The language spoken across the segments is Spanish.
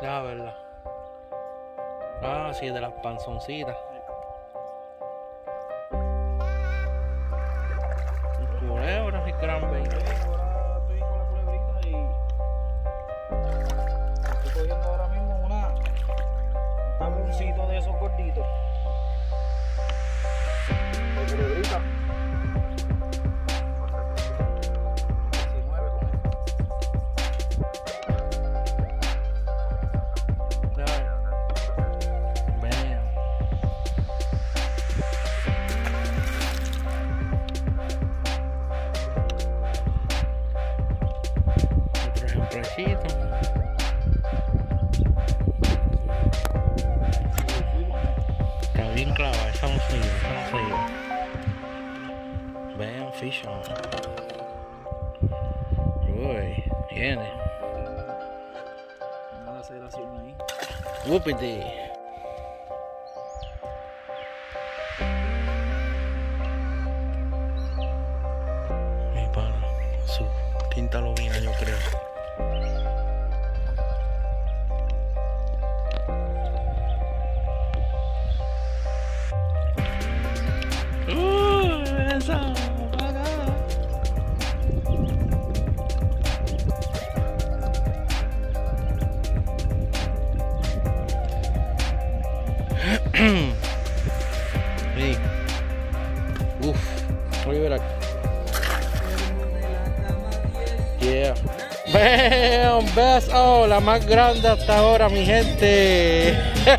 Deja verla. Ah, sí, de las panzoncitas. Culebras y cranberry. Ahora estoy con la culebrita y estoy cogiendo ahora mismo un taboncito de esos gorditos. De culebrita. Se mueve con esto. Otro ejemplacito. Está bien clavada, esa no se iba, esa no se iba. Vean, fish on. Uy, viene. Una aceleración ahí. Whoopity. Mi pana, su tinta lobina, yo creo. Esa, para. Sí. Uf, voy a ver aquí. Yeah. Bam, best, oh, la más grande hasta ahora, mi gente.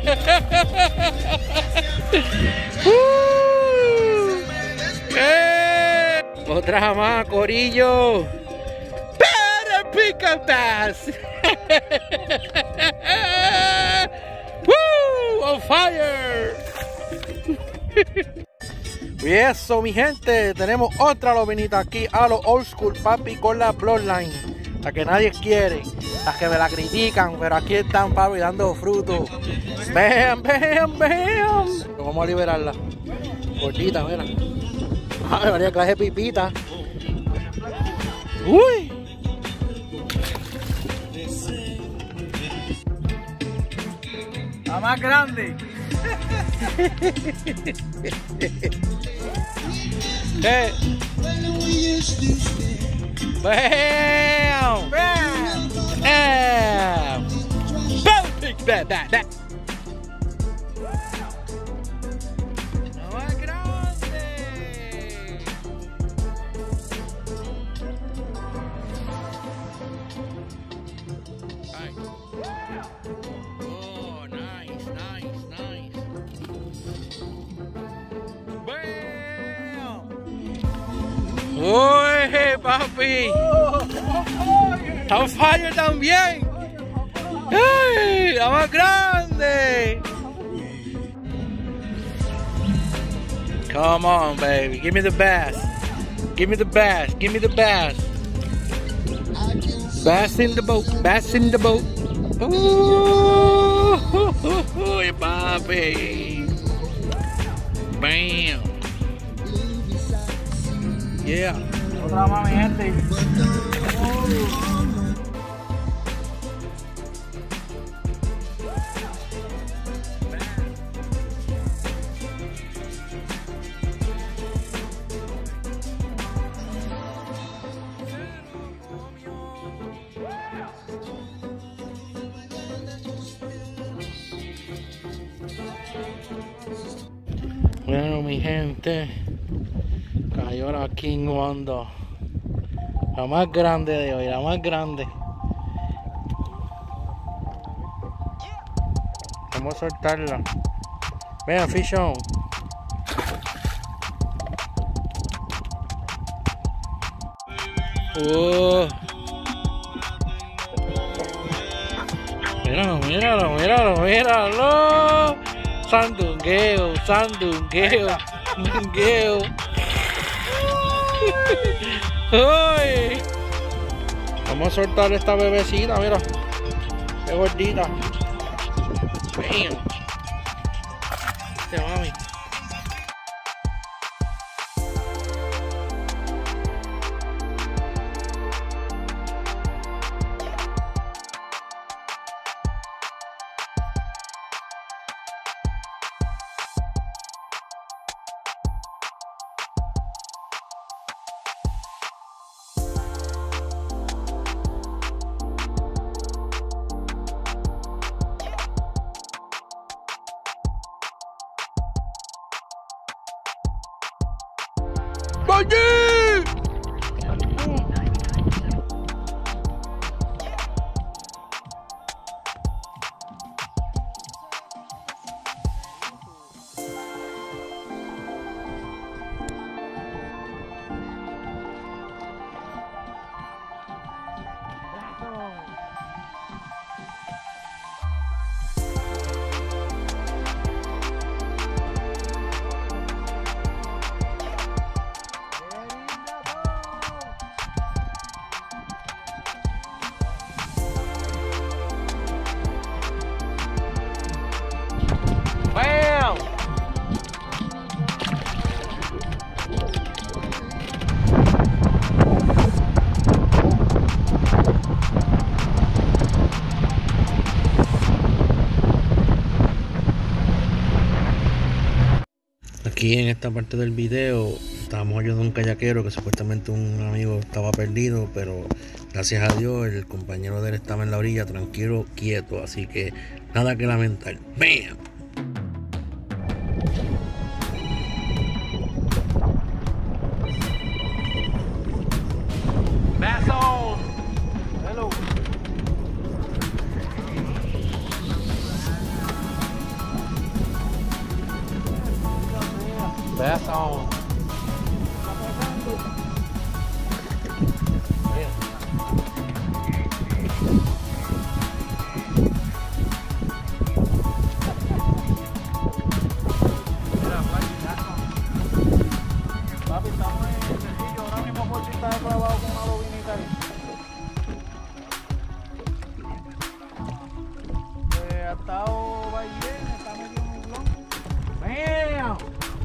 Otra más, corillo. Better pick a bass. Woo, on fire. Y eso, mi gente, tenemos otra lobinita aquí a los old school, papi, con la bloodline. La que nadie quiere, las que me la critican, pero aquí están, papi, dando frutos. Bam, bam, bam. Vamos a liberarla. Gordita, mira. Ay, María, clase de pipita. Uy. La más grande. Hey. Bam! ¡Bam! Bam! Bam! Bam! Bam! Bam! ¡La más grande! Ay. Oh, nice, nice, nice. Bam! ¡Uy, papi! ¡Está on fire también! ¡Ay, la más grande! Come on, baby. Give me the bass. Give me the bass. Give me the bass. Bass in the boat. Bass in the boat. Uy, papi. Bam. Yeah. Otra más, mi gente. Bueno, mi gente, cayó la King Wanda, la más grande de hoy, la más grande. Vamos a soltarla. Vean, fish on. Míralo, míralo, míralo, míralo. Sandungueo, sandungueo, sandungueo. ¡Ay! Vamos a soltar esta bebecita, mira. Qué gordita. Bam. Este mami. ¡Vaya! ¡Bam! Aquí en esta parte del video estábamos ayudando a un kayaquero que supuestamente un amigo estaba perdido, pero gracias a Dios el compañero de él estaba en la orilla tranquilo, quieto, así que nada que lamentar. ¡Bam! Bass on! Hello! Bass on! Papi, estamos en el sitio ahora mismo por si está clavado con una bobinita ahí. Ha estado bailando, está medio nublón. ¡Bam!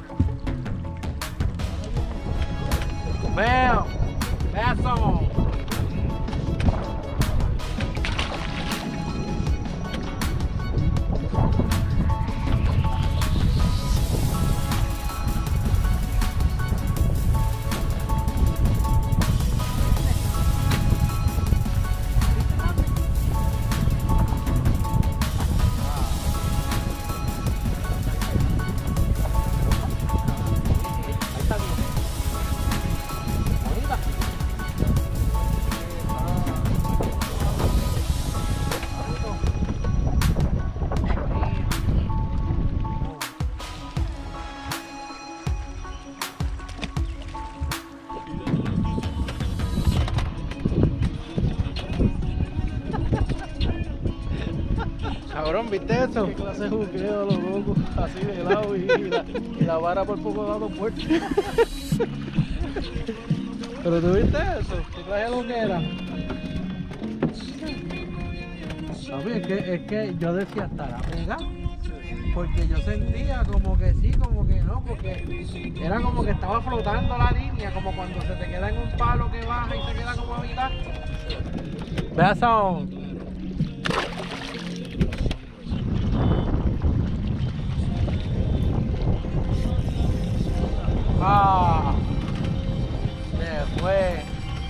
¡Bam! Bass on! Cabrón, ¿viste eso? Qué clase de juqueo, los locos, así de lado y la vara por poco dado fuerte. ¿Pero tú viste eso? ¿Qué clase lo que era? Papi, es que yo decía, ¿estará pegado? Porque yo sentía como que sí, como que no, porque era como que estaba flotando la línea, como cuando se te queda en un palo que baja y se queda como a mitad. Bass on. Ah, se fue.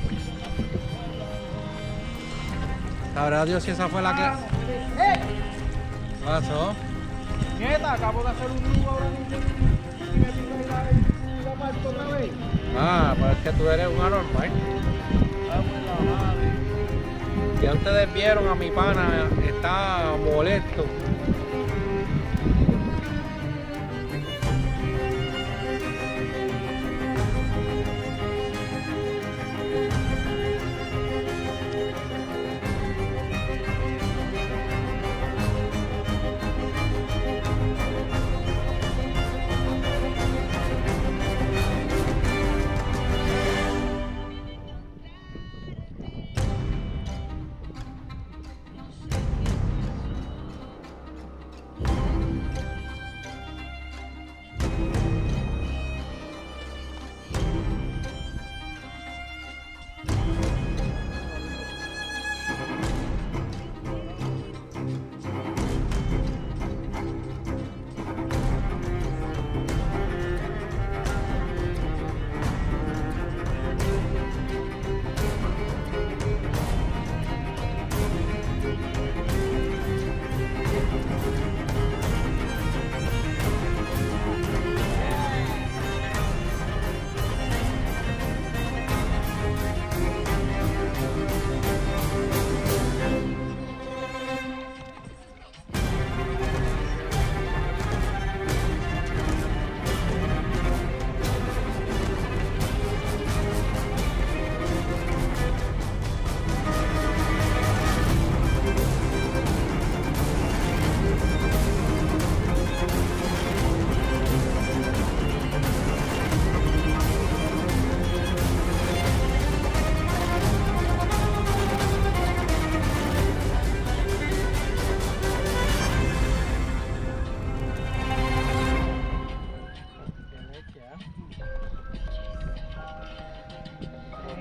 Sabrá Dios si esa fue la que... ¿Qué pasó? Nieta, acabo de hacer un nudo ahora mismo y me pica la parte otra vez. Ah, pero es que tú eres un anormal. Vamos en la madre. Ya ustedes vieron a mi pana, está molesto.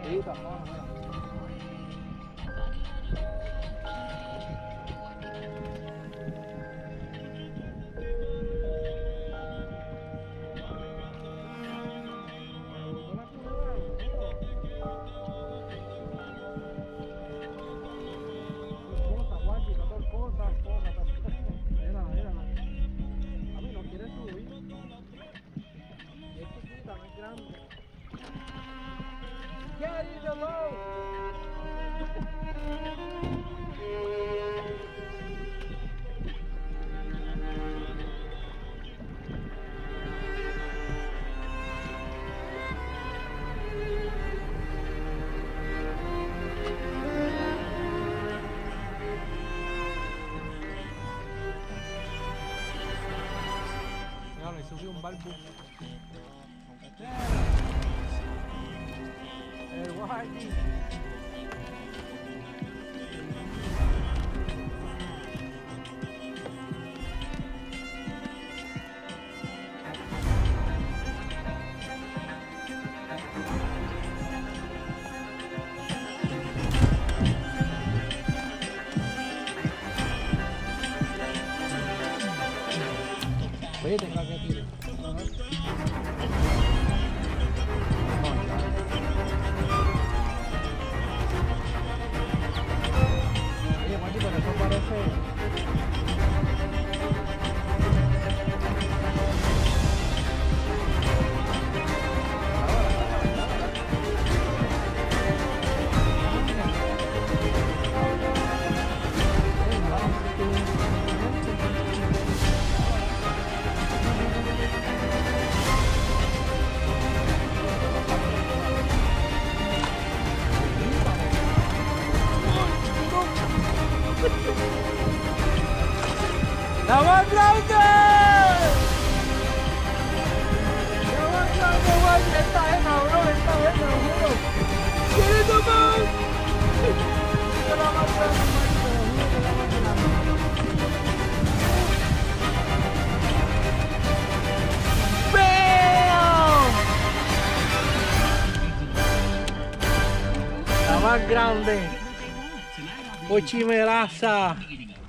Sí, tapado, mira. Get in the boat! Ya le subí un barco. El Guaji. Oye, tengo que tirar. Oye, Mati, pero eso parece... ¡La más grande! ¡La más grande, güey! ¡Esta es cabrón! ¡Esta es cabrón! ¿Quieres tomar? ¡Esta es la más grande, güey! ¡Te lo juro que es la más grande! ¡Bam! La más grande. Ochimelaza.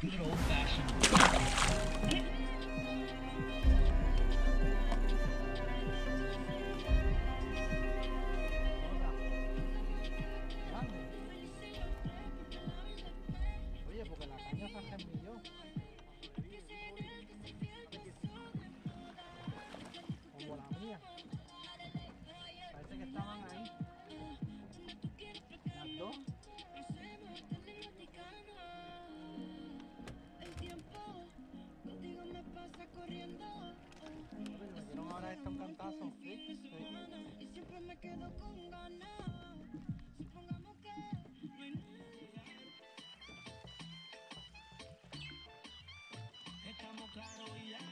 Oye, porque la caña se agemilló. Como la mía. Parece que estaban ahí. Las dos. Me dieron ahora esto un cantazo. Sí, sí. Y siempre me quedo con ganas. Supongamos que estamos claros y ya.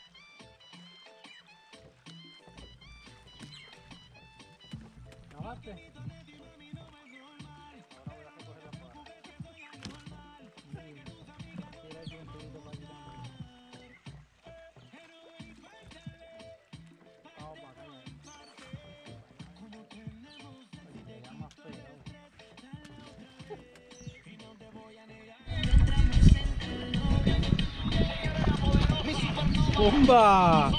¿Acabaste? Ahora voy a recoger la fuera. Tira aquí un poquito para allá. Vamos para acá. Oye, ya más feo. ¡Bomba!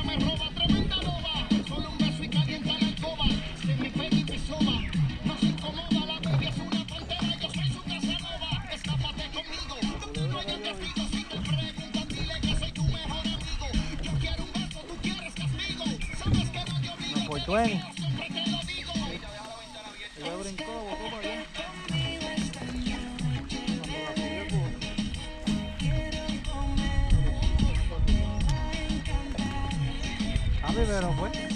No, por 20. Ella brincó, botó para allá. A mí, pero pues.